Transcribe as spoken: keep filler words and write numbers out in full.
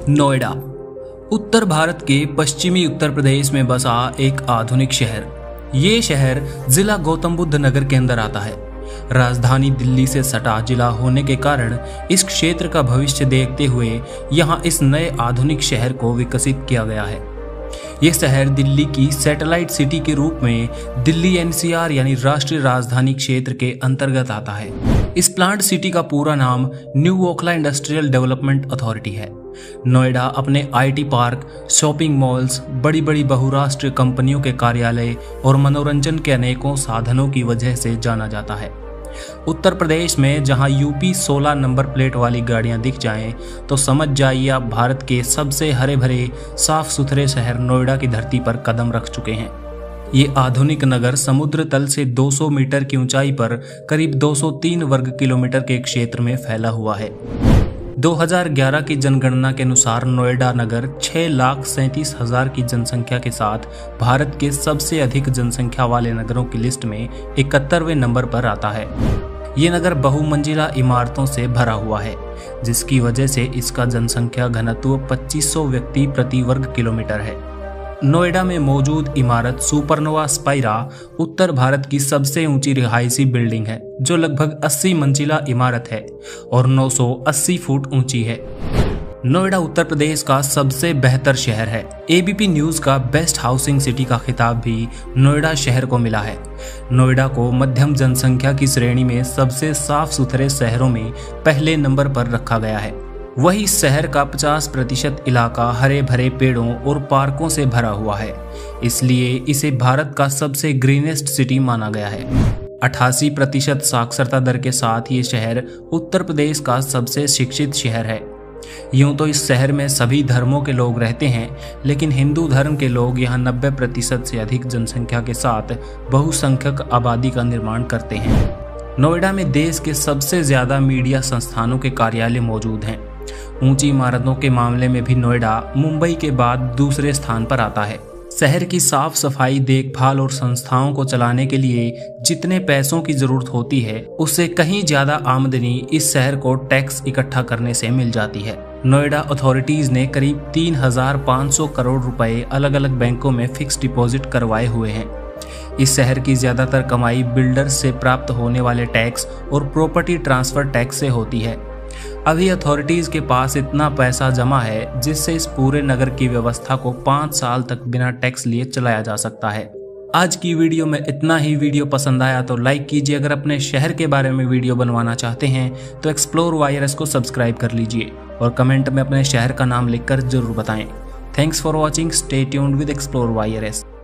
नोएडा उत्तर भारत के पश्चिमी उत्तर प्रदेश में बसा एक आधुनिक शहर। ये शहर जिला गौतम बुद्ध नगर के अंदर आता है। राजधानी दिल्ली से सटा जिला होने के कारण इस क्षेत्र का भविष्य देखते हुए यहाँ इस नए आधुनिक शहर को विकसित किया गया है। ये शहर दिल्ली की सैटेलाइट सिटी के रूप में दिल्ली एन सी आर यानी राष्ट्रीय राजधानी क्षेत्र के अंतर्गत आता है। इस प्लांट सिटी का पूरा नाम new Okhla industrial development authority है। नोएडा अपने I T park, shopping malls, बड़ी बड़ी बहुराष्ट्रीय कंपनियों के कार्यालय और मनोरंजन के अनेकों साधनों की वजह से जाना जाता है। उत्तर प्रदेश में जहां यूपी सोलह नंबर प्लेट वाली गाड़ियां दिख जाएं, तो समझ जाइए आप भारत के सबसे हरे भरे साफ सुथरे शहर नोएडा की धरती पर कदम रख चुके हैं। ये आधुनिक नगर समुद्र तल से दो सौ मीटर की ऊंचाई पर करीब दो सौ तीन वर्ग किलोमीटर के क्षेत्र में फैला हुआ है। दो हज़ार ग्यारह की जनगणना के अनुसार नोएडा नगर छह लाख सैंतीस हजार की जनसंख्या के साथ भारत के सबसे अधिक जनसंख्या वाले नगरों की लिस्ट में इकहत्तरवें नंबर पर आता है। ये नगर बहुमंजिला इमारतों से भरा हुआ है, जिसकी वजह से इसका जनसंख्या घनत्व पच्चीस सौ व्यक्ति प्रति वर्ग किलोमीटर है। नोएडा में मौजूद इमारत सुपरनोवा स्पाइरा उत्तर भारत की सबसे ऊंची रिहायशी बिल्डिंग है, जो लगभग अस्सी मंजिला इमारत है और नौ सौ अस्सी फुट ऊंची है। नोएडा उत्तर प्रदेश का सबसे बेहतर शहर है। ए बी पी न्यूज का बेस्ट हाउसिंग सिटी का खिताब भी नोएडा शहर को मिला है। नोएडा को मध्यम जनसंख्या की श्रेणी में सबसे साफ सुथरे शहरों में पहले नंबर पर रखा गया है। वही शहर का पचास प्रतिशत इलाका हरे भरे पेड़ों और पार्कों से भरा हुआ है, इसलिए इसे भारत का सबसे ग्रीनेस्ट सिटी माना गया है। अठासी प्रतिशत साक्षरता दर के साथ ये शहर उत्तर प्रदेश का सबसे शिक्षित शहर है। यूं तो इस शहर में सभी धर्मों के लोग रहते हैं, लेकिन हिंदू धर्म के लोग यहाँ नब्बे प्रतिशत से अधिक जनसंख्या के साथ बहुसंख्यक आबादी का निर्माण करते हैं। नोएडा में देश के सबसे ज्यादा मीडिया संस्थानों के कार्यालय मौजूद हैं। ऊंची इमारतों के मामले में भी नोएडा मुंबई के बाद दूसरे स्थान पर आता है। शहर की साफ सफाई, देखभाल और संस्थाओं को चलाने के लिए जितने पैसों की जरूरत होती है, उससे कहीं ज्यादा आमदनी इस शहर को टैक्स इकट्ठा करने से मिल जाती है। नोएडा अथॉरिटीज ने करीब तीन हजार पाँच सौ करोड़ रुपए अलग अलग बैंकों में फिक्स डिपॉजिट करवाए हुए हैं। इस शहर की ज्यादातर कमाई बिल्डर्स से प्राप्त होने वाले टैक्स और प्रॉपर्टी ट्रांसफर टैक्स से होती है। अभी अथॉरिटीज के पास इतना पैसा जमा है जिससे इस पूरे नगर की व्यवस्था को पाँच साल तक बिना टैक्स लिए चलाया जा सकता है। आज की वीडियो में इतना ही। वीडियो पसंद आया तो लाइक कीजिए। अगर अपने शहर के बारे में वीडियो बनवाना चाहते हैं तो एक्सप्लोर वायरस को सब्सक्राइब कर लीजिए और कमेंट में अपने शहर का नाम लिखकर जरूर बताएं। Thanks for watching. Stay tuned with explore virus.